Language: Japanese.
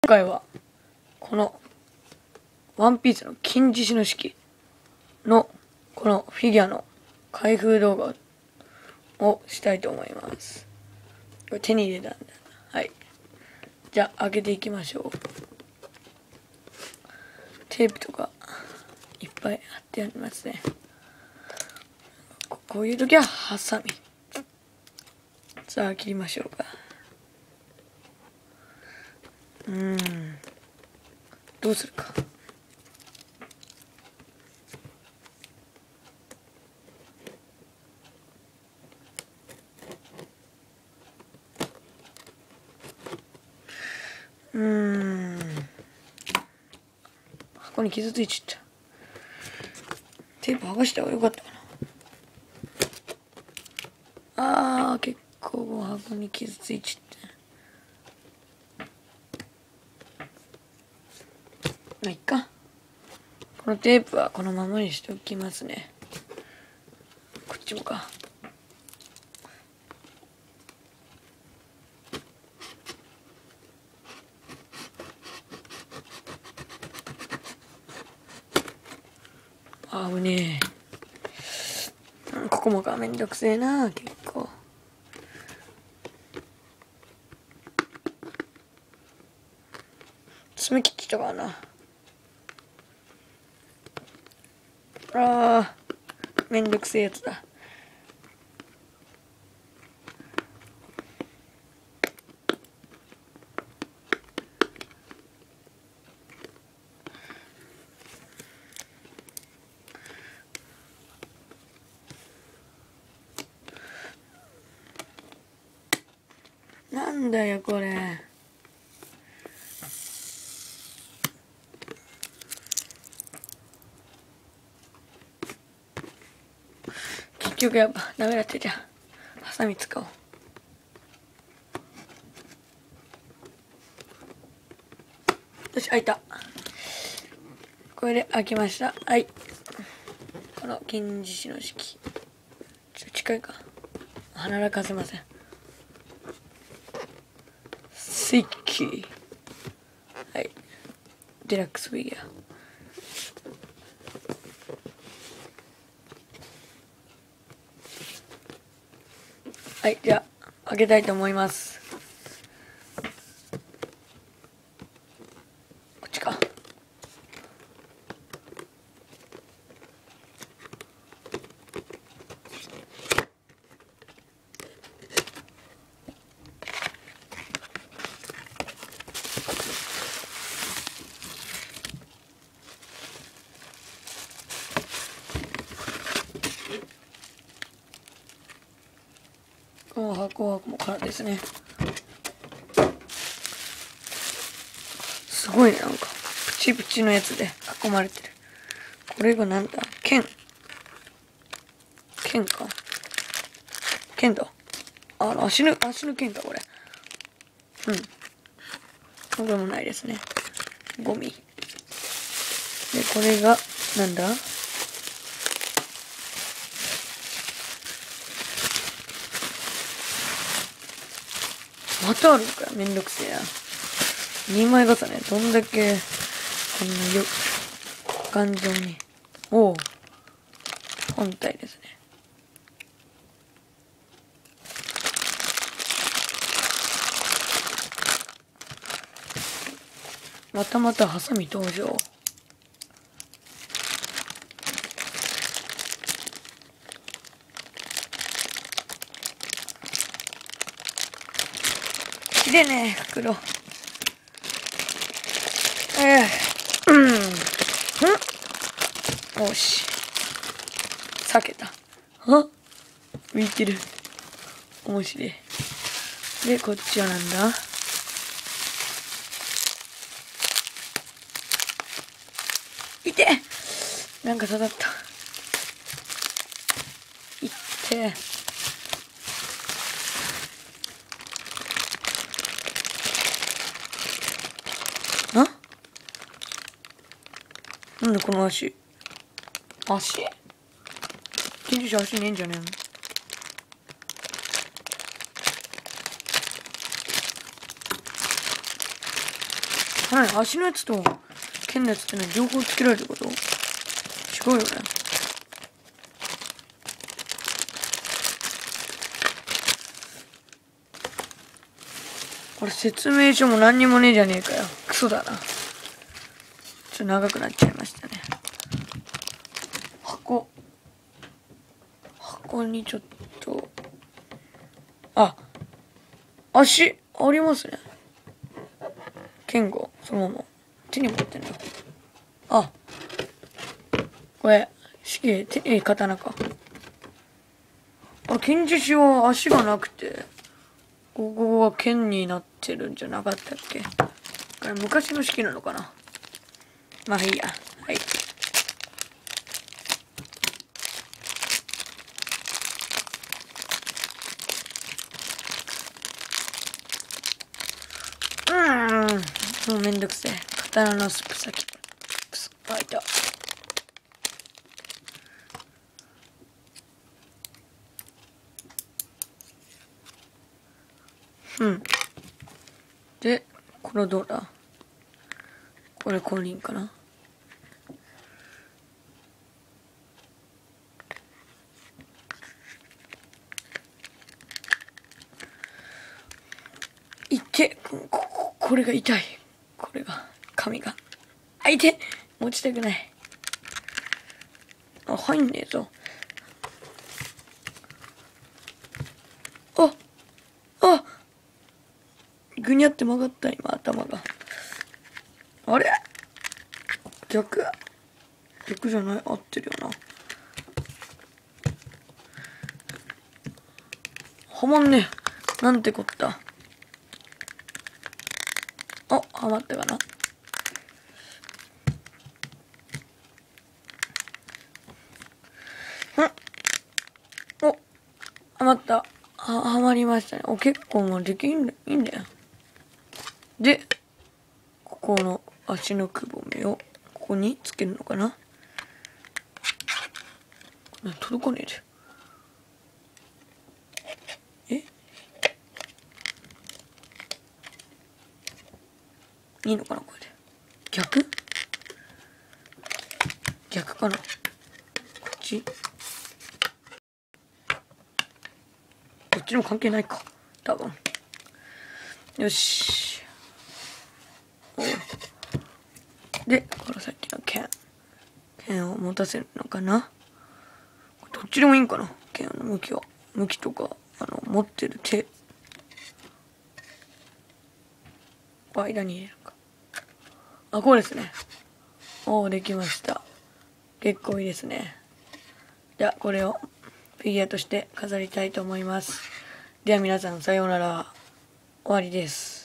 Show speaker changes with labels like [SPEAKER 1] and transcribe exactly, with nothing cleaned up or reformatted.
[SPEAKER 1] 今回はこのワンピースの金獅子の式のこのフィギュアの開封動画をしたいと思います。これ手に入れたんだ。はい。じゃあ開けていきましょう。テープとかいっぱい貼ってありますね。ここういう時はハサミ。さあ切りましょうか。うーん。どうするか。うーん。箱に傷ついちゃった。テープ剥がした方がよかったかな。あー、結構箱に傷ついちゃった。まあ、いっか。このテープはこのままにしておきますね。こっちもか。あぶねえ。ここもかめんどくせえな、結構。爪切ってたからな。あー、めんどくせえやつだ。なんだよこれ。結局やっぱダメだって。じゃあハサミ使おう。よし、開いた。これで開きました。はい。この金獅子の式。ちょっと近いか。鼻らかせません。スイッキー。はい。デラックスフィギュア。はい、じゃあ開けたいと思います。こっちか。この箱はもう空ですね。すごいね、なんかプチプチのやつで囲まれてる。これがなんだ、剣。剣か。剣だ。あの足の足の剣かこれ。うん。これもないですね。ゴミ。でこれがなんだ。またあるんかよ、めんどくせえな。にまい重ね、どんだけこんなよ頑丈に。おお、本体ですね。またまたハサミ登場。きれいね、袋。ええー、うん。んよし。避けた。あ、浮いてる。面白い。で、こっちはなんだ。いて！なんか刺さった。いって。あ？なんでこの足？足？金獅子足ねえんじゃねえの？ はい、足のやつと剣のやつってね、両方つけられること？違うよね。これ説明書も何にもねえじゃねえかよ。クソだな。ちょっと長くなっちゃいましたね。箱。箱にちょっと。あ、足、ありますね。剣が、そのまま。手に持ってんだ。あ、これ、しげ、手、え、刀か。あ、剣獅子は足がなくて、ここが剣になってるんじゃなかったっけ？これ昔の式なのかな？まあいいや。はい。うーん。もうめんどくせえ。刀のスプ先。くそ、あ、いた。うん。で、これどうだ？これ降臨かな？いて、こ、こ、これが痛い。これが、髪が。あ、いて！持ちたくない。あ、入んねえぞ。ああぐにゃって曲がった、今、頭が。あれ逆逆じゃない、合ってるよな。はまんねえ。なんてこった。あ、はまったかな。んお、はまった。は、はまりましたね。お、結構もうできんだ、いいんだよ。で、ここの足のくぼみを、ここにつけるのかな。届かねえで。えいいのかなこれで。逆逆かなこっちこっちも関係ないか。多分。よし。で、このさっきの剣。剣を持たせるのかな。どっちでもいいんかな剣の向きは。向きとか、あの、持ってる手。間に入れるか。あ、こうですね。おー、できました。結構いいですね。じゃあ、これをフィギュアとして飾りたいと思います。では皆さん、さようなら。終わりです。